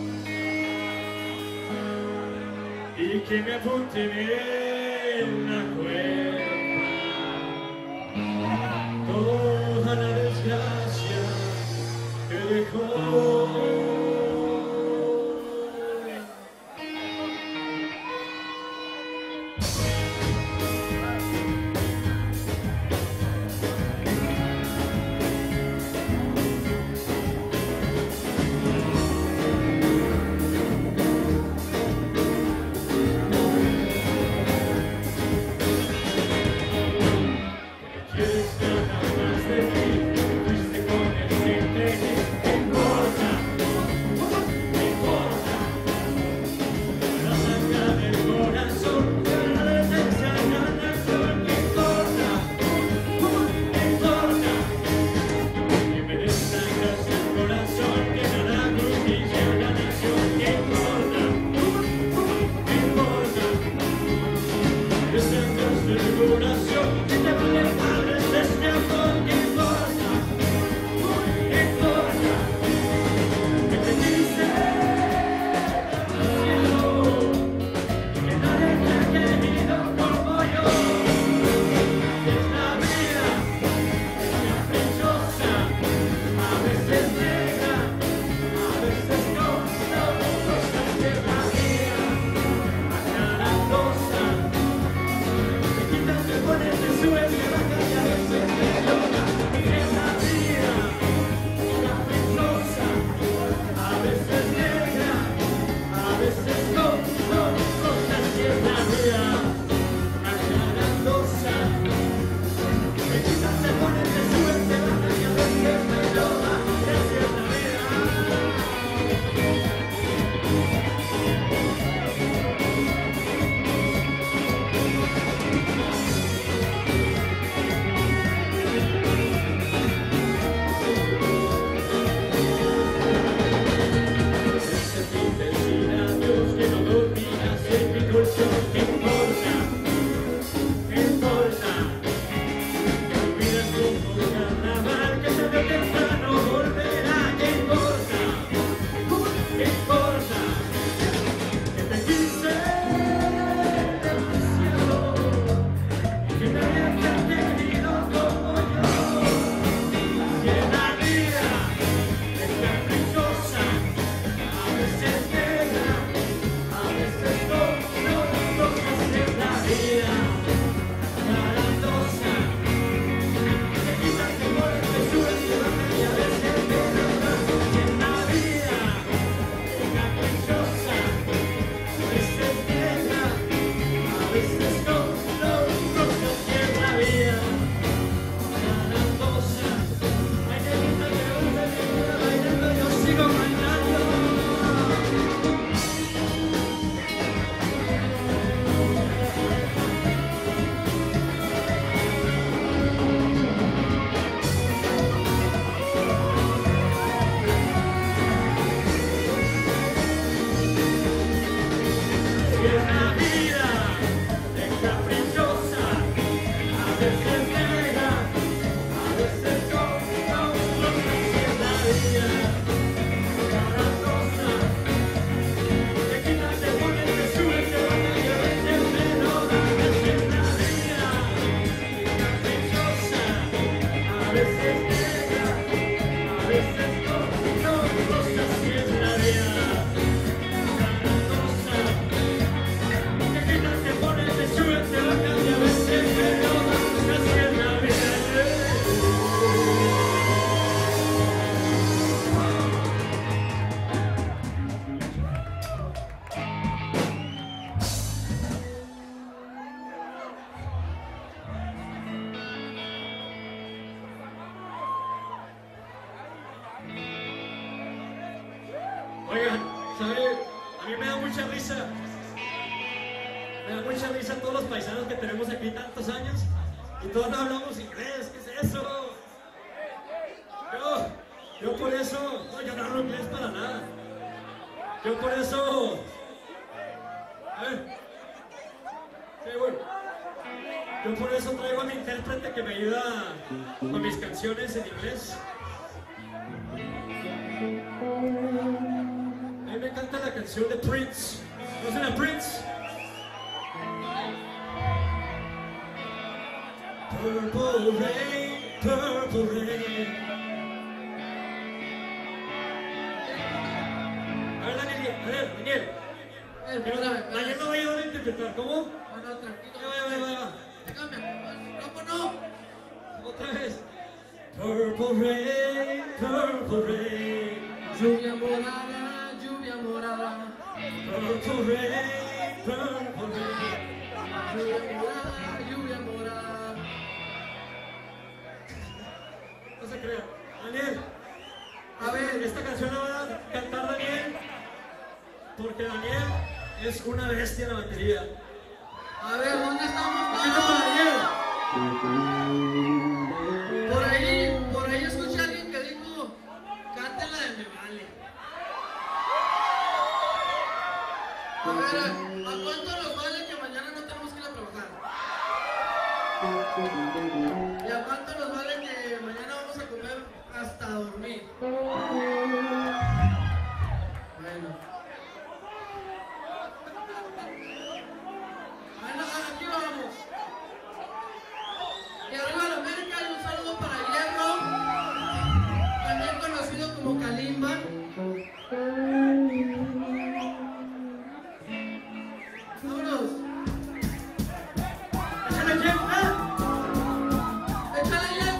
y que me apunten en la cuenta toda la desgracia que dejó. risa. Me da mucha risa todos los paisanos que tenemos aquí tantos años y todos no hablamos inglés. ¿Qué es eso? Yo, yo por eso, no, yo no hablo inglés para nada. Yo por eso, a ver, sí, bueno, yo por eso traigo a mi intérprete que me ayuda con mis canciones en inglés. A mí me encanta la canción de Prince. ¿Conocen a Prince? Purple rain, purple rain. A ver, Daniel, a ver, Daniel. Daniel no va a ayudar a interpretar, ¿cómo? Bueno, tranquilo. Va, va, va, va. Déjame, el micrófono. Otra vez. Purple rain, purple rain. Lluvia morada, lluvia morada. Purple rain, purple rain. Lluvia morada, lluvia morada. No se crea. Daniel, A ver, esta canción la va a cantar Daniel porque Daniel es una bestia en la batería. a ver, ¿dónde estamos Poquito para Daniel. todos? Por ahí, por ahí escuché a alguien que dijo, cántela de Me Vale. A ver, ¿a cuánto nos vale que mañana no tenemos que ir a trabajar? ¿Y a cuánto nos vale que mañana vamos a comer hasta dormir? Bueno. Bueno, aquí vamos. Y arriba la América y un saludo para Hierro, también conocido como Kalimba. Vámonos. Échale, Jeff, ¿eh? ¡Échale ya!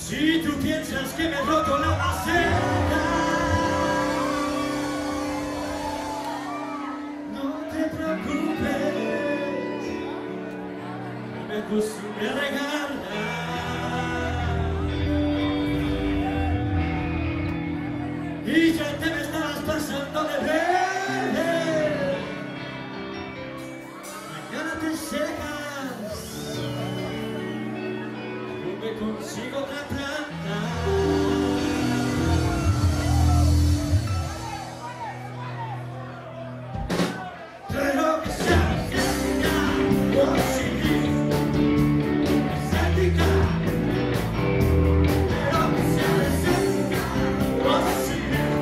Si tú piensas que me he roto la maceta, no te preocupes, me acostumbré a regalar. Y ya te me estabas pasando de verde. Mañana te secas, yo me consigo otra planta. Pero que sea estética, o sí, estética. Pero que sea estética, o sí.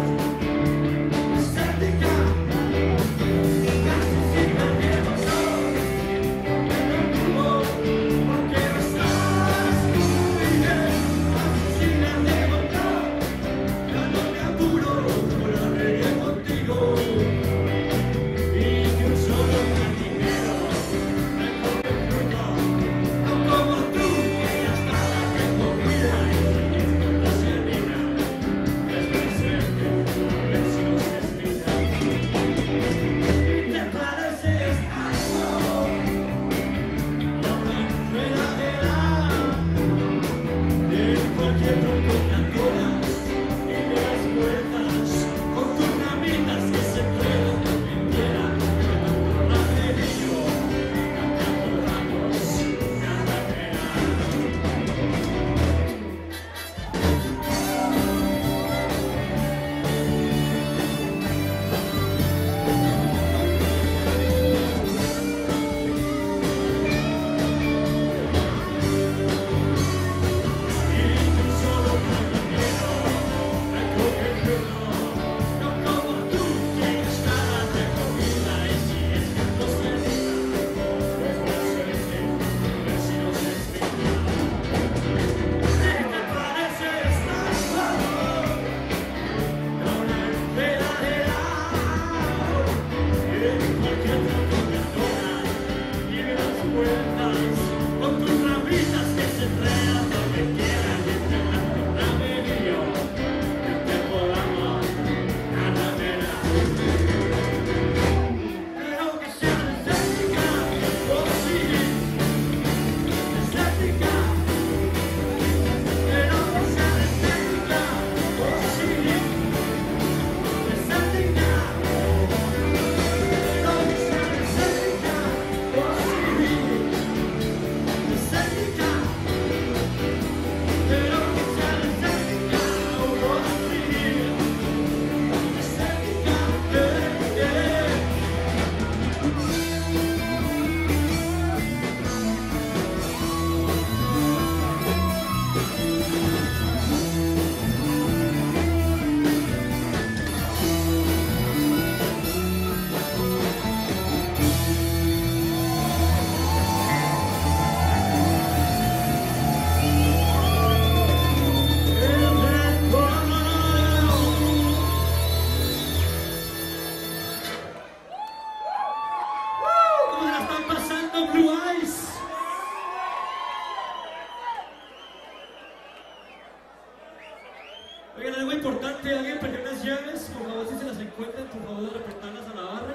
Oigan, algo importante, alguien perdió unas llaves, por favor si se las encuentran, por favor reportarlas a la barra.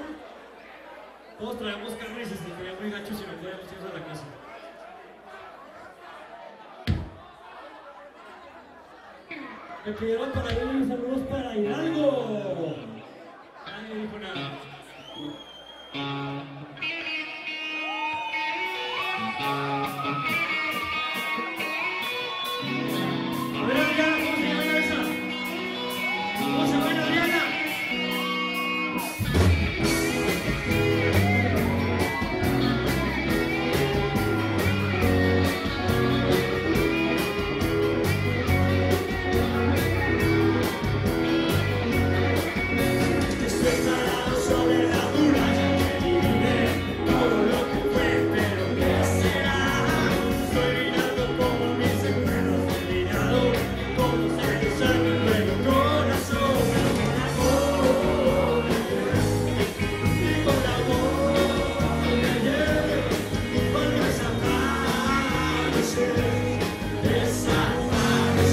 Todos traemos carnes y se veía muy gacho si no podíamos irnos a la casa. Me pidieron para ir, saludos para Hidalgo. Nadie dijo nada. A ver, Adriana, ¿cómo se llama esa? ¿Cómo se llama Adriana? Sobre la muralla que divide todo lo que fue, pero ¿qué será? Estoy mirando como mis enfermos he mirado, como se deshace el corazón, con amor, y con amor, vuelves a aparecer, desaparecer.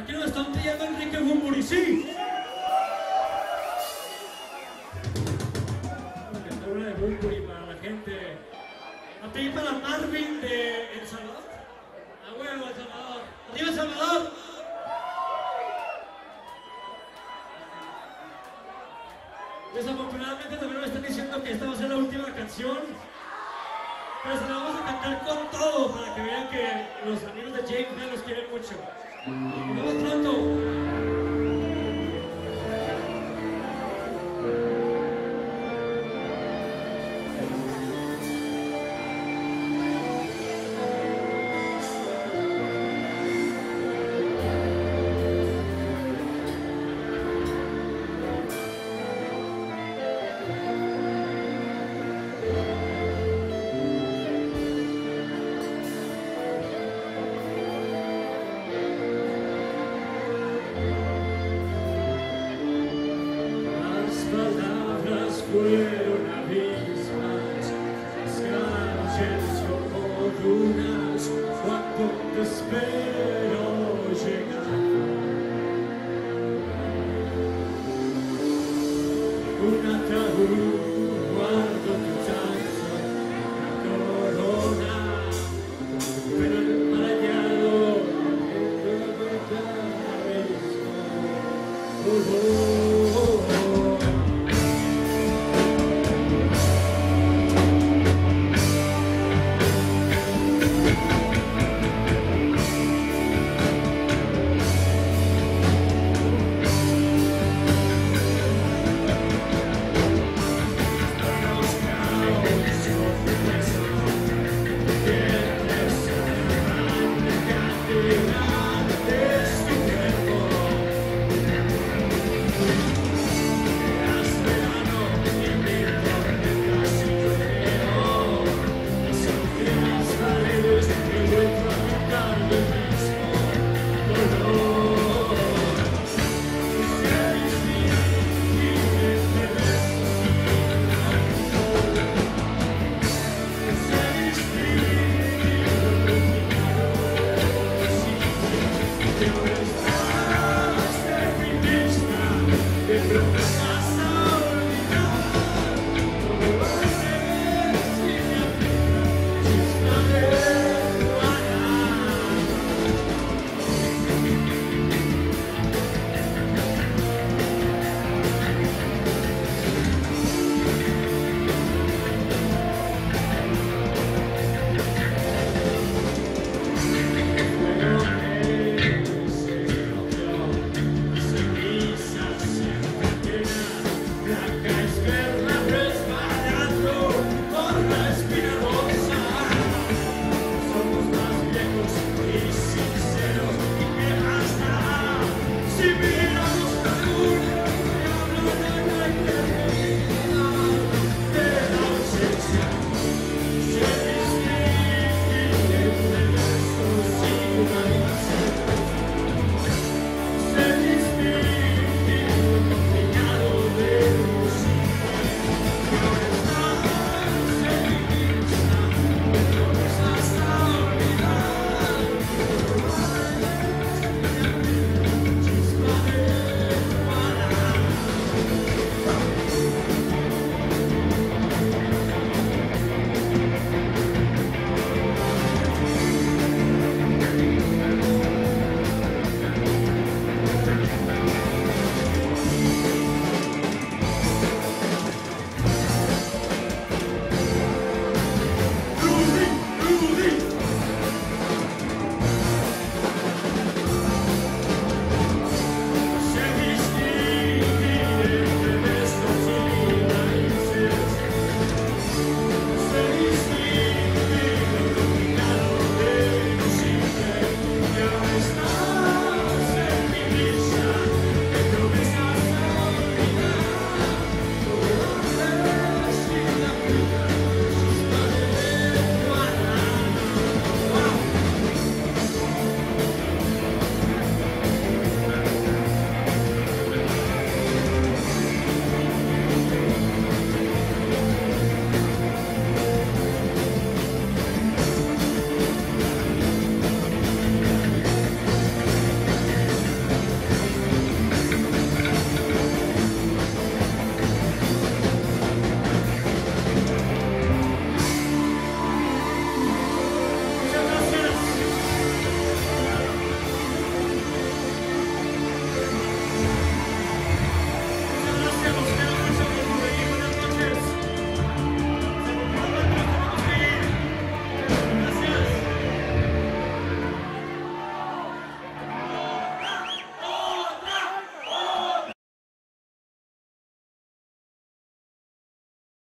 Aquí nos están pidiendo Enrique Bunbury, sí. Vamos a cantar una de Bunbury para la gente. A ti para Marvin de El Salvador. A huevo, El Salvador. ¡Arriba, El Salvador! Desafortunadamente también me están diciendo que esta va a ser la última canción. Pero se la vamos a cantar con todo para que vean que los amigos de James Bell los quieren mucho. Nos vemos pronto. Fueron abismas, las calles como dunas, cuando te espero llegar. Un ataúd guardo tu taza, la corona, pero enmarañado en el abismo. Oh, oh.